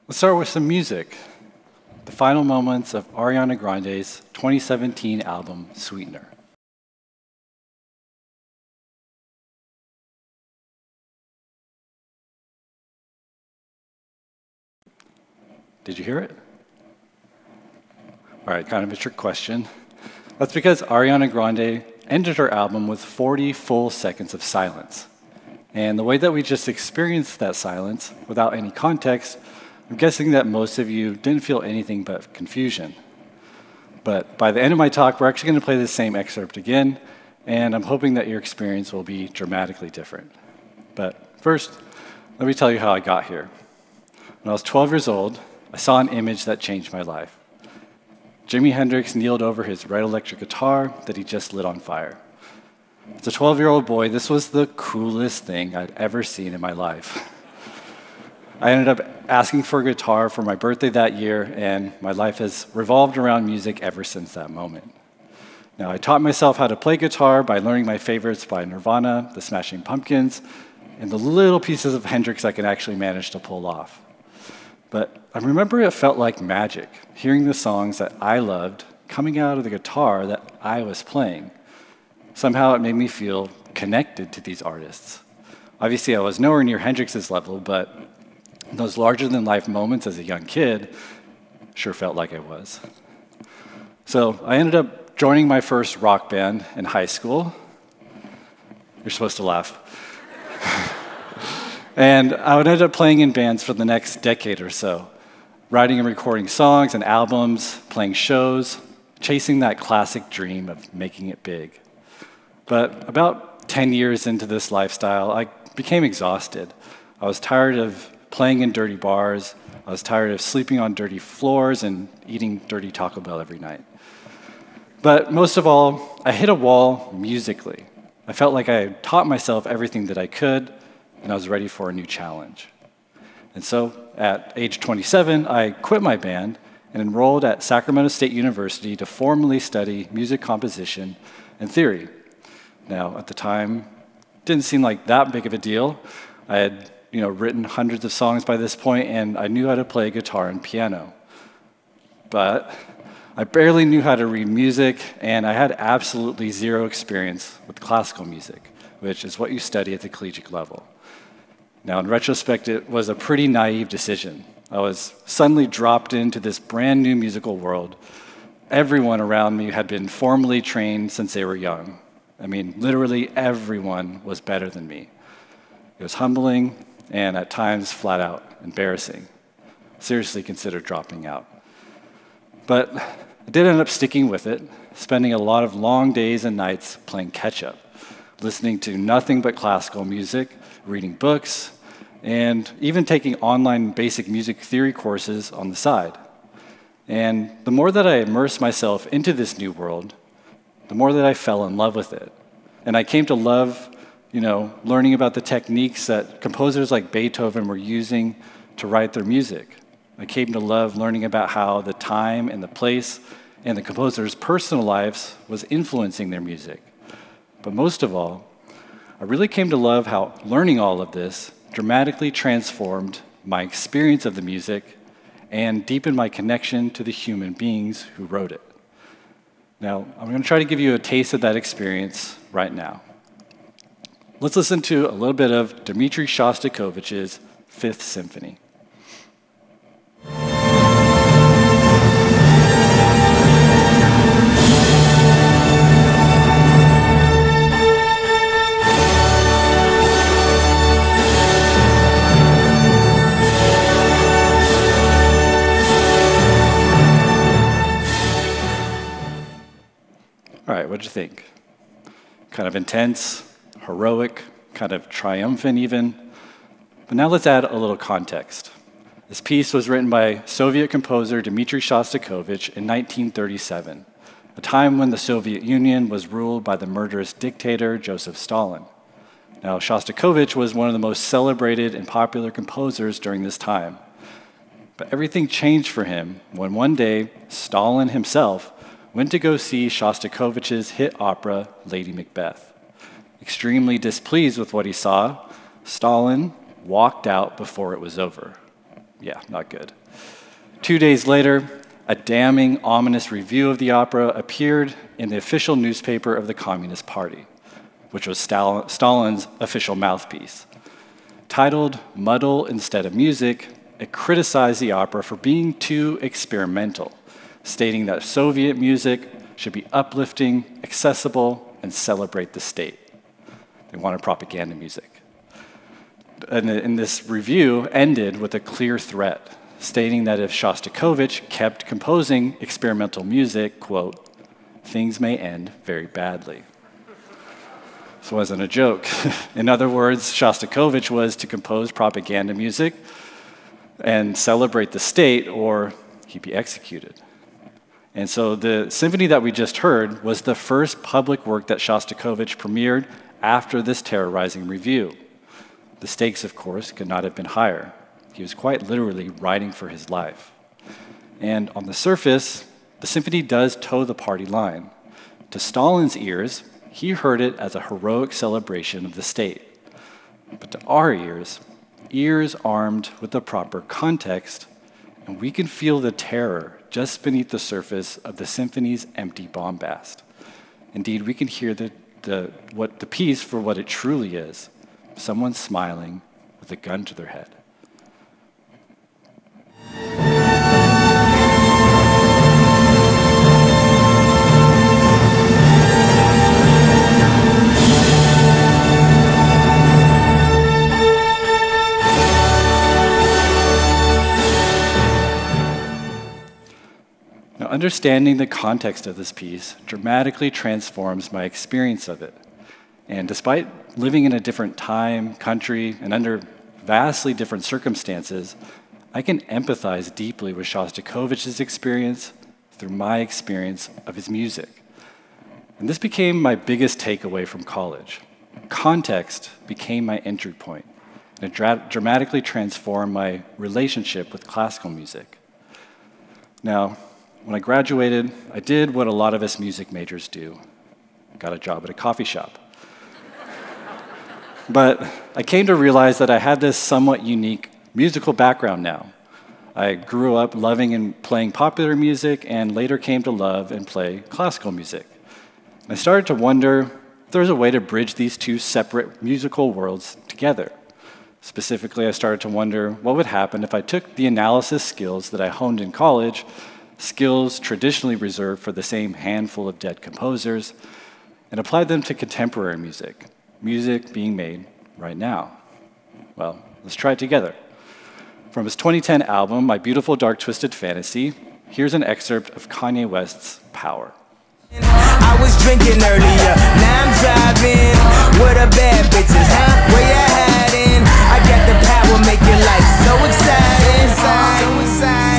Let's start with some music. The final moments of Ariana Grande's 2017 album, Sweetener. Did you hear it? All right, kind of a trick question. That's because Ariana Grande ended her album with 40 full seconds of silence. And the way that we just experienced that silence, without any context, I'm guessing that most of you didn't feel anything but confusion. But by the end of my talk, we're actually going to play the same excerpt again, and I'm hoping that your experience will be dramatically different. But first, let me tell you how I got here. When I was 12 years old, I saw an image that changed my life. Jimi Hendrix kneeled over his red electric guitar that he just lit on fire. As a 12-year-old boy, this was the coolest thing I'd ever seen in my life. I ended up asking for a guitar for my birthday that year, and my life has revolved around music ever since that moment. Now, I taught myself how to play guitar by learning my favorites by Nirvana, the Smashing Pumpkins, and the little pieces of Hendrix I could actually manage to pull off. But I remember it felt like magic, hearing the songs that I loved coming out of the guitar that I was playing. Somehow it made me feel connected to these artists. Obviously, I was nowhere near Hendrix's level, but those larger-than-life moments as a young kid sure felt like I was. So I ended up joining my first rock band in high school. You're supposed to laugh. And I would end up playing in bands for the next decade or so, writing and recording songs and albums, playing shows, chasing that classic dream of making it big. But about 10 years into this lifestyle, I became exhausted. I was tired of playing in dirty bars. I was tired of sleeping on dirty floors and eating dirty Taco Bell every night. But most of all, I hit a wall musically. I felt like I had taught myself everything that I could, and I was ready for a new challenge. And so, at age 27, I quit my band and enrolled at Sacramento State University to formally study music composition and theory. Now, at the time, it didn't seem like that big of a deal. I had written hundreds of songs by this point, and I knew how to play guitar and piano. But I barely knew how to read music, and I had absolutely zero experience with classical music, which is what you study at the collegiate level. Now, in retrospect, it was a pretty naive decision. I was suddenly dropped into this brand new musical world. Everyone around me had been formally trained since they were young. I mean, literally everyone was better than me. It was humbling and at times flat out embarrassing. Seriously considered dropping out. But I did end up sticking with it, spending a lot of long days and nights playing catch-up, listening to nothing but classical music, reading books, and even taking online basic music theory courses on the side. And the more that I immersed myself into this new world, the more that I fell in love with it. And I came to love, learning about the techniques that composers like Beethoven were using to write their music. I came to love learning about how the time and the place and the composer's personal lives was influencing their music. But most of all, I really came to love how learning all of this dramatically transformed my experience of the music and deepened my connection to the human beings who wrote it. Now, I'm going to try to give you a taste of that experience right now. Let's listen to a little bit of Dimitri Shostakovich's Fifth Symphony. All right, what'd you think? Kind of intense, heroic, kind of triumphant even. But now let's add a little context. This piece was written by Soviet composer Dimitri Shostakovich in 1937, a time when the Soviet Union was ruled by the murderous dictator Joseph Stalin. Now, Shostakovich was one of the most celebrated and popular composers during this time. But everything changed for him when one day Stalin himself went to go see Shostakovich's hit opera, Lady Macbeth. Extremely displeased with what he saw, Stalin walked out before it was over. Yeah, not good. 2 days later, a damning, ominous review of the opera appeared in the official newspaper of the Communist Party, which was Stalin's official mouthpiece. Titled Muddle Instead of Music, it criticized the opera for being too experimental, stating that Soviet music should be uplifting, accessible, and celebrate the state. They wanted propaganda music. And this review ended with a clear threat, stating that if Shostakovich kept composing experimental music, quote, things may end very badly. This wasn't a joke. In other words, Shostakovich was to compose propaganda music and celebrate the state, or he'd be executed. And so the symphony that we just heard was the first public work that Shostakovich premiered after this terrorizing review. The stakes, of course, could not have been higher. He was quite literally writing for his life. And on the surface, the symphony does toe the party line. To Stalin's ears, he heard it as a heroic celebration of the state. But to our ears armed with the proper context, and we can feel the terror just beneath the surface of the symphony's empty bombast. Indeed, we can hear the piece for what it truly is, someone smiling with a gun to their head. Now, understanding the context of this piece dramatically transforms my experience of it. And despite living in a different time, country, and under vastly different circumstances, I can empathize deeply with Shostakovich's experience through my experience of his music. And this became my biggest takeaway from college. Context became my entry point, and it dramatically transformed my relationship with classical music. Now, when I graduated, I did what a lot of us music majors do. I got a job at a coffee shop. But I came to realize that I had this somewhat unique musical background now. I grew up loving and playing popular music and later came to love and play classical music. And I started to wonder if there was a way to bridge these two separate musical worlds together. Specifically, I started to wonder what would happen if I took the analysis skills that I honed in college, skills traditionally reserved for the same handful of dead composers, and applied them to contemporary music, music being made right now. Well, let's try it together. From his 2010 album, My Beautiful Dark Twisted Fantasy, here's an excerpt of Kanye West's Power. I was drinking earlier, now I'm driving with a bad bitches, huh? Where you heading? I got the power, make your life so exciting. So exciting.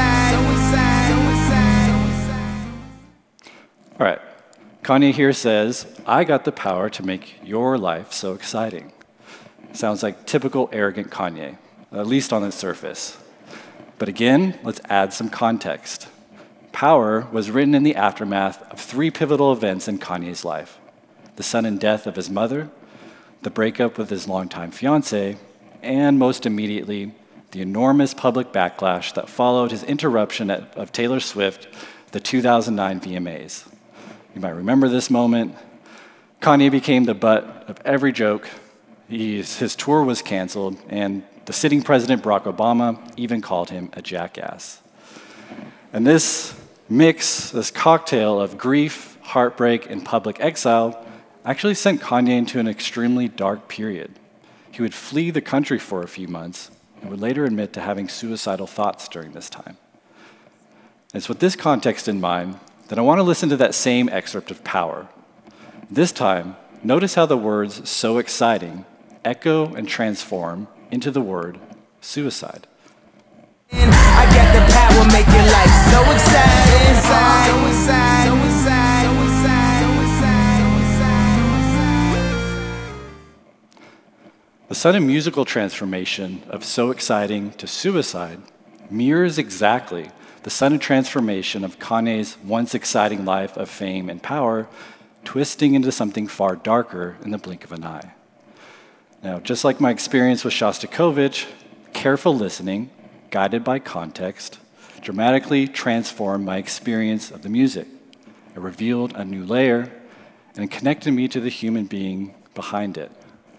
All right, Kanye here says, I got the power to make your life so exciting. Sounds like typical arrogant Kanye, at least on the surface. But again, let's add some context. Power was written in the aftermath of three pivotal events in Kanye's life: the sudden death of his mother, the breakup with his longtime fiancée, and most immediately, the enormous public backlash that followed his interruption of Taylor Swift, the 2009 VMAs. You might remember this moment. Kanye became the butt of every joke. His tour was canceled, and the sitting president, Barack Obama, even called him a jackass. And this mix, this cocktail of grief, heartbreak, and public exile actually sent Kanye into an extremely dark period. He would flee the country for a few months and would later admit to having suicidal thoughts during this time. And it's with this context in mind that I want to listen to that same excerpt of Power. This time, notice how the words "so exciting" echo and transform into the word suicide. I got the power, make your life so exciting. So exciting. The sudden musical transformation of "so exciting" to suicide mirrors exactly the sudden transformation of Kanye's once exciting life of fame and power, twisting into something far darker in the blink of an eye. Now, just like my experience with Shostakovich, careful listening guided by context, dramatically transformed my experience of the music. It revealed a new layer and connected me to the human being behind it.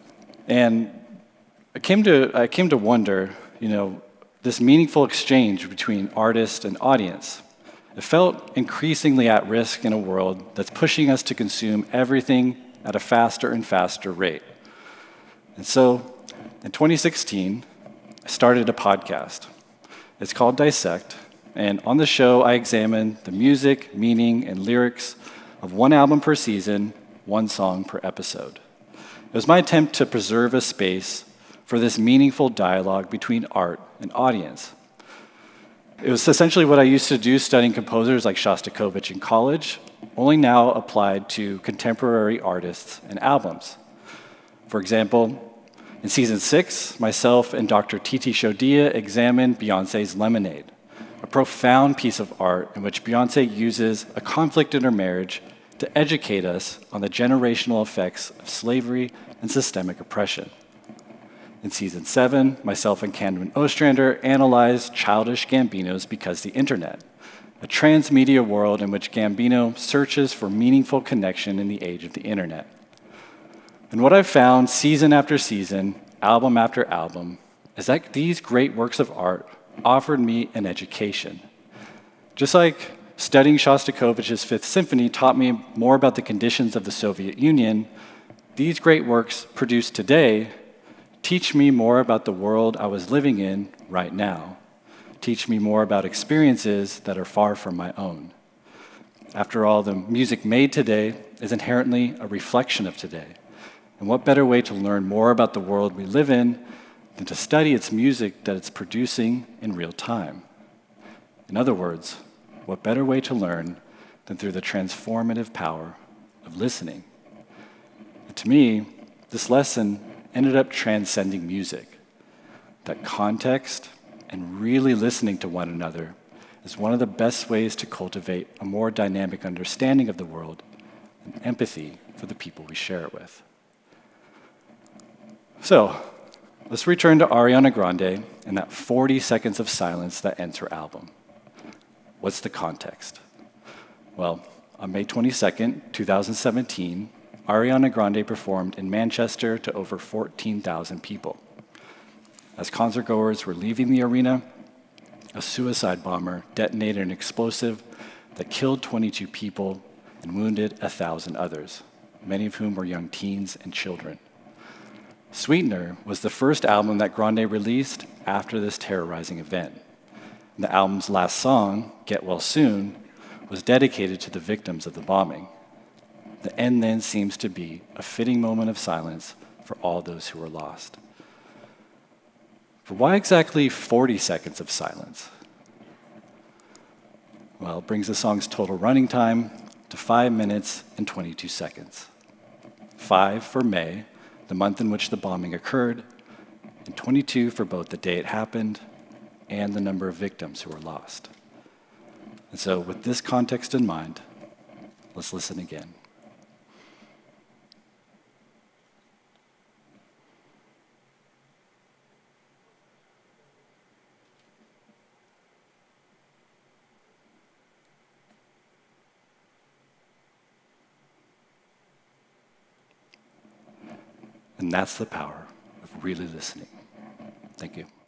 And I came to wonder, this meaningful exchange between artist and audience. It felt increasingly at risk in a world that's pushing us to consume everything at a faster and faster rate. And so, in 2016, I started a podcast. It's called Dissect, and on the show, I examine the music, meaning, and lyrics of one album per season, one song per episode. It was my attempt to preserve a space for this meaningful dialogue between art and audience. It was essentially what I used to do studying composers like Shostakovich in college, only now applied to contemporary artists and albums. For example, in season 6, myself and Dr. Dimitri Shostakovich examined Beyonce's Lemonade, a profound piece of art in which Beyonce uses a conflict in her marriage to educate us on the generational effects of slavery and systemic oppression. In season 7, myself and Camden Ostrander analyzed Childish Gambino's Because the Internet, a transmedia world in which Gambino searches for meaningful connection in the age of the internet. And what I've found season after season, album after album, is that these great works of art offered me an education. Just like studying Shostakovich's Fifth Symphony taught me more about the conditions of the Soviet Union, these great works produced today teach me more about the world I was living in right now, teach me more about experiences that are far from my own. After all, the music made today is inherently a reflection of today. And what better way to learn more about the world we live in than to study its music that it's producing in real time? In other words, what better way to learn than through the transformative power of listening? And to me, this lesson ended up transcending music. That context and really listening to one another is one of the best ways to cultivate a more dynamic understanding of the world and empathy for the people we share it with. So, let's return to Ariana Grande and that 40 seconds of silence that ends her album. What's the context? Well, on May 22nd, 2017, Ariana Grande performed in Manchester to over 14,000 people. As concertgoers were leaving the arena, a suicide bomber detonated an explosive that killed 22 people and wounded 1,000 others, many of whom were young teens and children. Sweetener was the first album that Grande released after this terrorizing event. The album's last song, Get Well Soon, was dedicated to the victims of the bombing. The end then seems to be a fitting moment of silence for all those who were lost. But why exactly 40 seconds of silence? Well, it brings the song's total running time to 5 minutes and 22 seconds. 5 for May, the month in which the bombing occurred, and 22 for both the day it happened and the number of victims who were lost. And so with this context in mind, let's listen again. And that's the power of really listening. Thank you.